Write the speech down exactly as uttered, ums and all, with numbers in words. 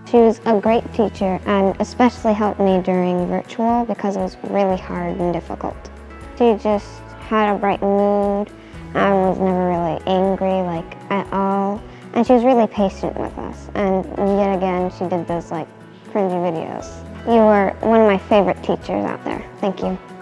She was a great teacher and especially helped me during virtual because it was really hard and difficult. She just had a bright mood and was never really angry, like, at all. And she was really patient with us. And yet again, she did those, like, cringy videos. You were one of my favorite teachers out there. Thank you.